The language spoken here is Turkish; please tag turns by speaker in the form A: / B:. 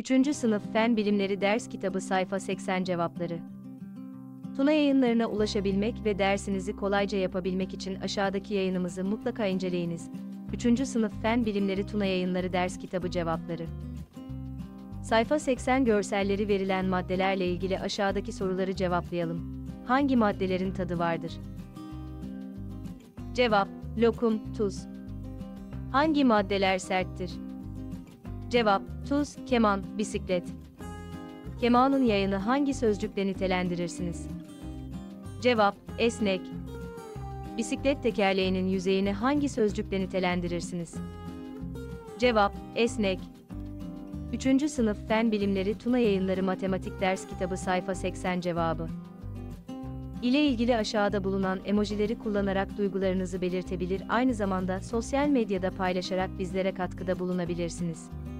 A: 3. Sınıf Fen Bilimleri Ders Kitabı Sayfa 80 Cevapları. Tuna Yayınlarına ulaşabilmek ve dersinizi kolayca yapabilmek için aşağıdaki yayınımızı mutlaka inceleyiniz. 3. Sınıf Fen Bilimleri Tuna Yayınları Ders Kitabı Cevapları. Sayfa 80 görselleri verilen maddelerle ilgili aşağıdaki soruları cevaplayalım. Hangi maddelerin tadı vardır? Cevap: lokum, tuz. Hangi maddeler serttir? Cevap: tuz, keman, bisiklet. Kemanın yayını hangi sözcükle nitelendirirsiniz? Cevap: esnek. Bisiklet tekerleğinin yüzeyini hangi sözcükle nitelendirirsiniz? Cevap: esnek. 3. Sınıf Fen Bilimleri Tuna Yayınları Matematik Ders Kitabı Sayfa 80 cevabı. İle ilgili aşağıda bulunan emojileri kullanarak duygularınızı belirtebilir, aynı zamanda sosyal medyada paylaşarak bizlere katkıda bulunabilirsiniz.